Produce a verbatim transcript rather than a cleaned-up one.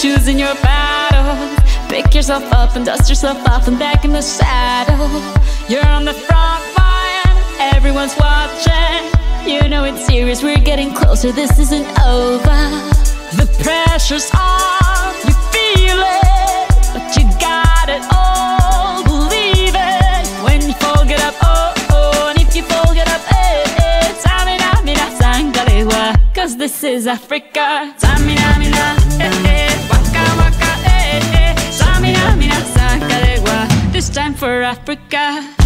choosing your battles. Pick yourself up and dust yourself off and back in the saddle. You're on the front line, everyone's watching. You know it's serious, we're getting closer, this isn't over. The pressure's on, you feel it, but you got it all, believe it. When you fall, get up, oh, oh, and if you fall, get up, eh, eh. Tamina, mina, sangalewa, cause this is Africa. Tamina, mina, eh, eh, waka, waka, eh, eh. Tamina, mina, sangalewa, this time for Africa.